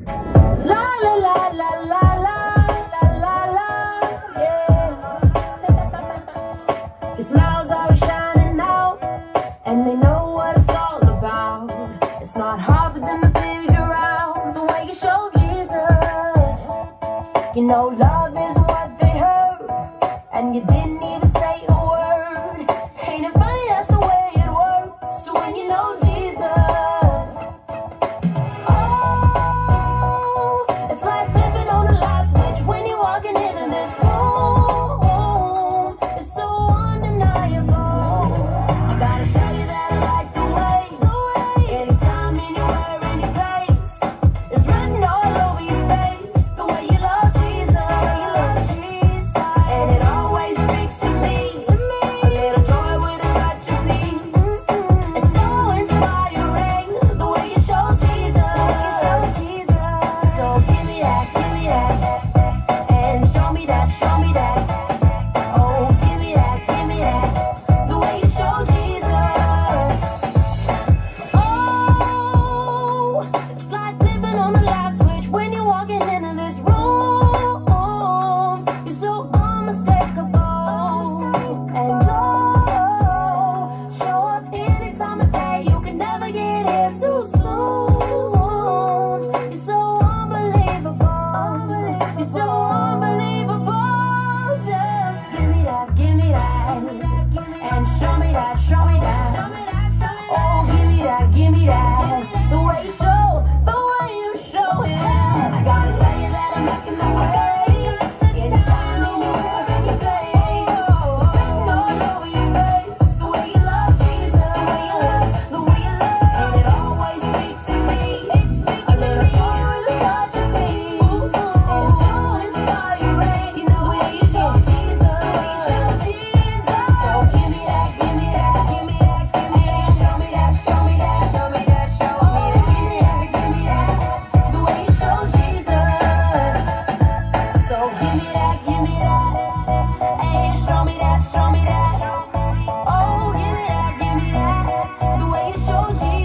La la la la la la la la la, yeah. His smiles are shining out, and they know what it's all about. It's not hard for them to figure out the way you show Jesus. You know love is what they heard, and you didn't even say a word. Ain't it funny, that's the way it works. So when you know Jesus, oh, it's like flipping on a light switch when you're walking into this room. It's so undeniable. I gotta tell you that I like the way anytime, anywhere, any place, it's written all over your face, the way you love Jesus, and it always speaks to me, a little joy with a touch of peace. It's so inspiring, the way you show Jesus. So give me that, and show me that, oh, give me that, the way you show Jesus. Oh, it's like flipping on a light switch when you're walking into this room. You're so unmistakable, and oh, show up any time of day. You can never get here too soon. You're so unbelievable. You're so unbelievable. Just give me that, and show me that, oh, give me that, the way you show him. I gotta tell you that I'm making the way. Anytime, anywhere, any place, it's written all over your face, the way you love Jesus, the way you love, and it always speaks to me, a little joy with a touch of peace. It's so inspiring, the way you show Jesus, so give me that, and show me that, the way you show Jesus. So give me that, and show me that, oh, give me that, the way you show Jesus.